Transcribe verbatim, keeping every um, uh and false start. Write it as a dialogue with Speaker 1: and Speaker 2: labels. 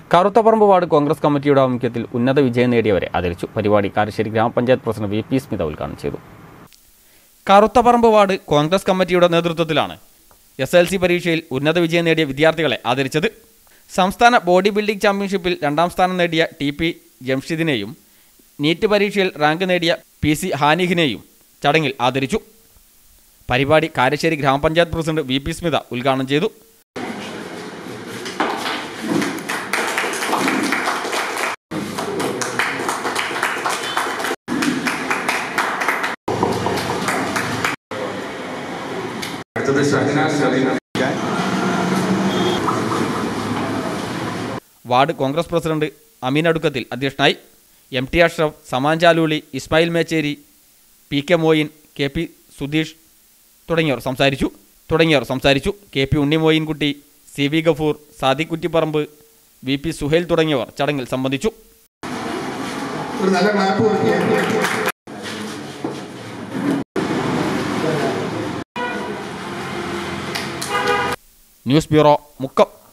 Speaker 1: Karuthaparamba ward Congress കമ്മിറ്റിയുടെ ആഭിമുഖ്യത്തിൽ ഉന്നത വിജയം നേടിയവരെ ആദരിച്ചു. പരിപാടി കാരശ്ശേരി ഗ്രാമപഞ്ചായത്ത് പ്രസിഡന്റ് വി പി സ്മിത ഉദ്ഘാടനം ചെയ്തു. കറുത്തപറമ്പ് വാർഡ് കോൺഗ്രസ് കമ്മിറ്റിയുടെ നേതൃത്വത്തിലാണ് എസ് എൽ സി പരീക്ഷയിൽ ഉന്നത വിജയം നേടിയ വിദ്യാർത്ഥികളെ ആദരിച്ചത്. സംസ്ഥാന ബോഡി ബിൽഡിംഗ് ചാമ്പ്യൻഷിപ്പിൽ രണ്ടാം സ്ഥാനം നേടിയ ടി പി ജംഷിദിനെയും നീറ്റ് പരീക്ഷയിൽ റാങ്ക് നേടിയ പി സി ഹാനിഹിനെയും ചടങ്ങിൽ ആദരിച്ചു. പരിപാടി കാരശ്ശേരി ഗ്രാമപഞ്ചായത്ത് പ്രസിഡന്റ് വി പി സ്മിത ഉദ്ഘാടനം ചെയ്തു. വാർഡ് കോൺഗ്രസ് പ്രസിഡന്റ് അമീൻ അടുക്കത്തിൽ അധ്യക്ഷനായി. M T Ashraf, Saman Chaluli, Ismail Mecheri, P K Moyin, K P Sudheesh തുടങ്ങിയവർ സംസാരിച്ചു തുടങ്ങിയവർ സംസാരിച്ചു K P Unnimoyinkutty, C V Gafoor, Sadiq Kuttiparamba, V P Suhail തുടങ്ങിയവർ ചടങ്ങിൽ സംബന്ധിച്ചു. News bureau, Mukkam.